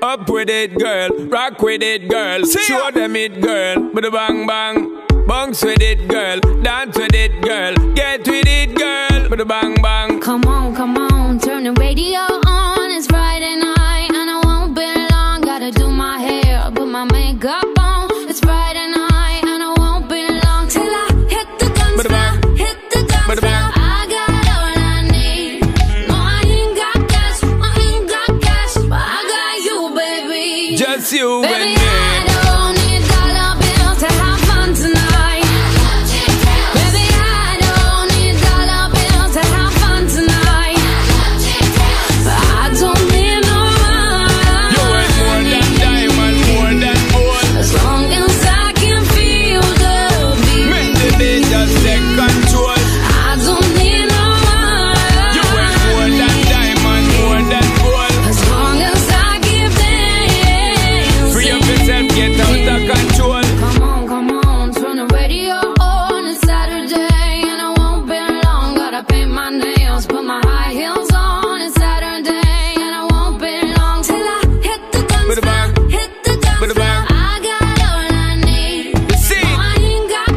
Up with it, girl. Rock with it, girl. Show them it, girl. But the bang bang. Bounce with it, girl. Dance with it, girl. Get with it, girl. But the bang bang. Come on, turn the radio on. It's Friday night and I won't be long. Gotta do my hair, put my makeup on. It's Friday night and I won't be long till I hit the guns now. Hit the guns now. I got all I need. No, I ain't got cash, but I got you, baby. Just you baby, and me. I don't need dollar bills to have fun tonight. Baby, I don't need dollar bills to have fun tonight. But I don't need no money. You worth more than diamond, more than gold. As long as I can feel the beat. Make the beat just take control. I don't need no money. You worth more than diamond, more than gold. As long as I give them. Free up yourself, get out of control. Come on, turn the radio on. It's Saturday and I won't be long. Gotta paint my nails, put my high heels on. It's Saturday and I won't be long till I hit the guns now. Hit the guns now. I got all I need. See, No, I ain't got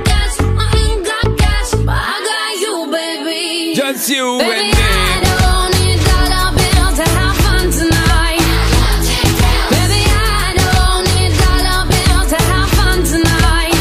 cash, but I got you, baby. just you Baby, and me. I don't need dollar bills to have fun tonight. Baby, I don't need dollar bills to have fun tonight.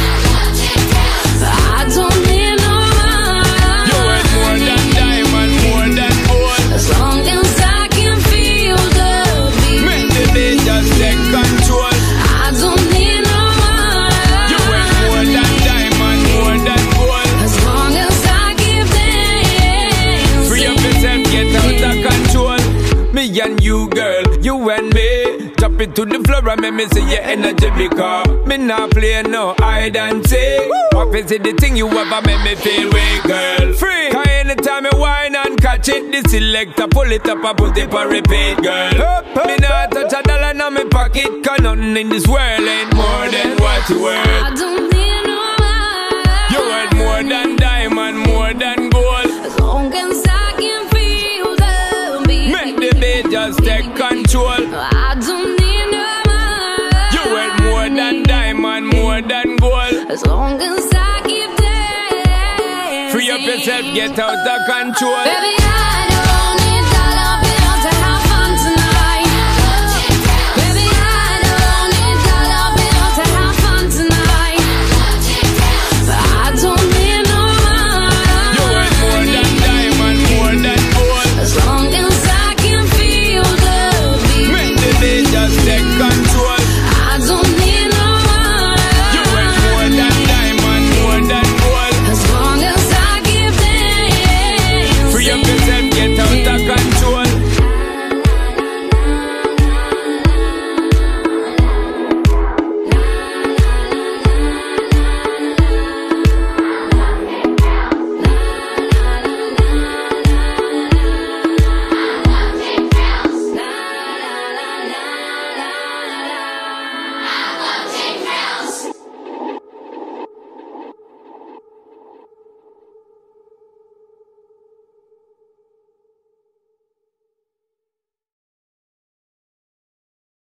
But I don't need no You worth more money. than diamond, more than gold. As long as I can feel the Make beat. the beat just take control. I don't need no You worth more than money. diamond, more than gold. As long as I give them. Free up yourself, get out of control. Me and you, girl, you and me. Drop it to the floor and make me see your energy because me not play no hide and seek. What is it the thing you ever make me feel way, girl? Free. Cause anytime you whine and catch it, the selector pull it up and put it on repeat, girl. Me not touch a dollar in my pocket, cause nothing in this world ain't more than what you worth. I don't need no money. You worth more than diamond, more than gold. As long as I can feel the beat. Make the beat just take control. I don't need no money. You worth more than diamond, more than gold. As long as I keep dancing. Free up yourself, get out of control. Baby, I don't